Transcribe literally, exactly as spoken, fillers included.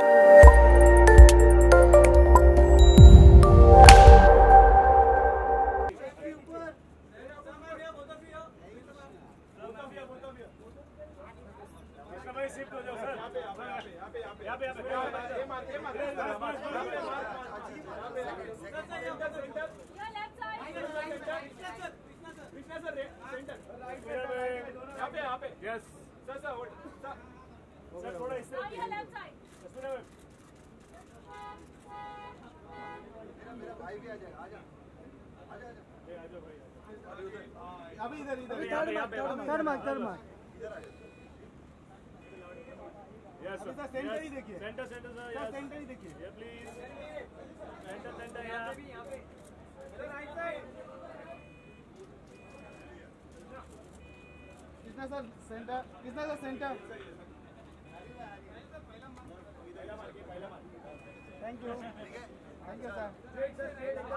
Yes. Sir, sir, hold. Sir, sir, थोड़ा इससे. Now you left side. मेरा भाई भी आ जाएगा. आजा. आजा आजा. ये आ जाओ भाई. अभी इधर इधर. यहाँ पे यहाँ पे. Third mark third mark. इधर आ जाओ. Yes sir. अभी सेंटर ही देखिए. Centre centre sir. Yes. Centre ही देखिए. ये प्लीज. सेंटर सेंटर यहाँ पे भी यहाँ पे. इधर राइट साइड. कितना सर सेंटर कितना sir centre thank you thank you sir